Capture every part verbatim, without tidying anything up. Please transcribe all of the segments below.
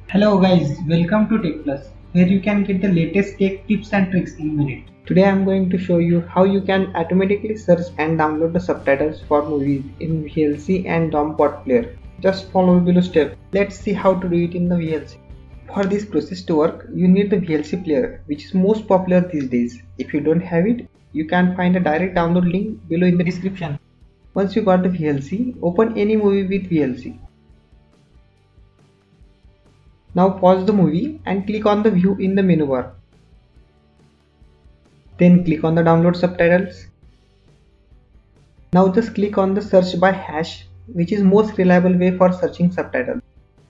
Hello guys, welcome to Tech Plus, where you can get the latest tech tips and tricks in a minute. Today I am going to show you how you can automatically search and download the subtitles for movies in V L C and Daum PotPlayer. Just follow below steps. Let's see how to do it in the V L C. For this process to work, you need the V L C player, which is most popular these days. If you don't have it, you can find a direct download link below in the description. Once you got the V L C, open any movie with V L C. Now pause the movie and click on the view in the menu bar. Then click on the download subtitles. Now just click on the search by hash, which is most reliable way for searching subtitles.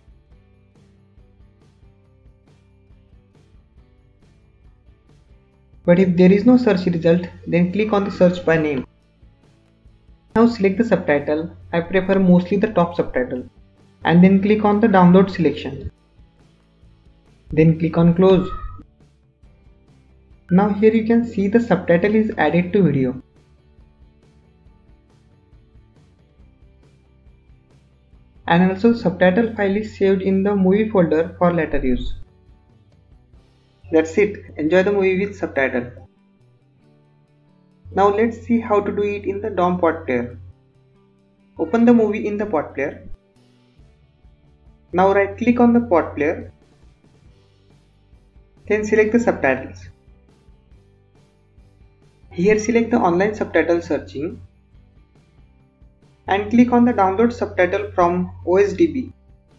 But if there is no search result, then click on the search by name. Now select the subtitle. I prefer mostly the top subtitle. And then click on the download selection. Then click on close. Now here you can see the subtitle is added to video. And also subtitle file is saved in the movie folder for later use. That's it. Enjoy the movie with subtitle. Now let's see how to do it in the Daum PotPlayer. Open the movie in the PotPlayer. Now right click on the PotPlayer. Then select the subtitles. Here select the online subtitle searching and click on the download subtitle from O S D B.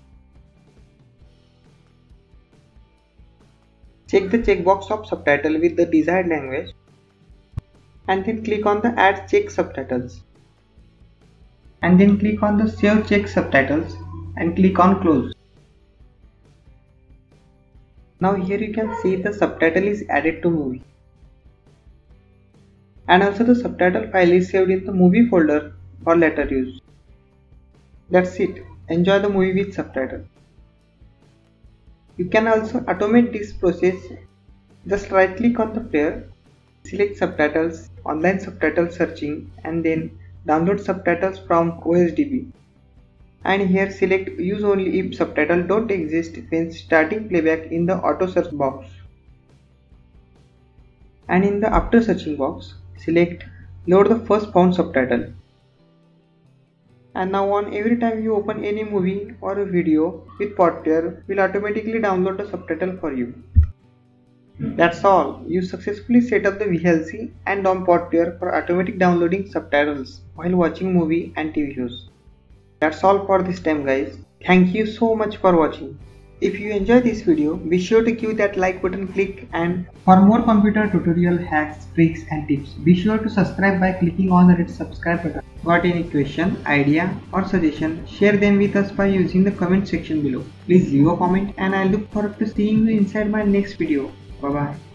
Check the checkbox of subtitle with the desired language and then click on the add check subtitles. And then click on the save check subtitles and click on close. Now here you can see the subtitle is added to movie. And also the subtitle file is saved in the movie folder for later use. That's it. Enjoy the movie with subtitle. You can also automate this process. Just right click on the player, select subtitles, online subtitle searching and then download subtitles from O S D B. And here select use only if subtitles don't exist when starting playback in the auto search box. And in the after searching box, select load the first found subtitle. And now on every time you open any movie or a video with PotPlayer, will automatically download the subtitle for you. That's all. You successfully set up the V L C and Daum PotPlayer for automatic downloading subtitles while watching movie and T V shows. That's all for this time guys. Thank you so much for watching. If you enjoyed this video, be sure to give that like button click, and for more computer tutorial hacks, tricks and tips, be sure to subscribe by clicking on the red subscribe button. Got any question, idea or suggestion, share them with us by using the comment section below. Please leave a comment and I look forward to seeing you inside my next video. Bye bye.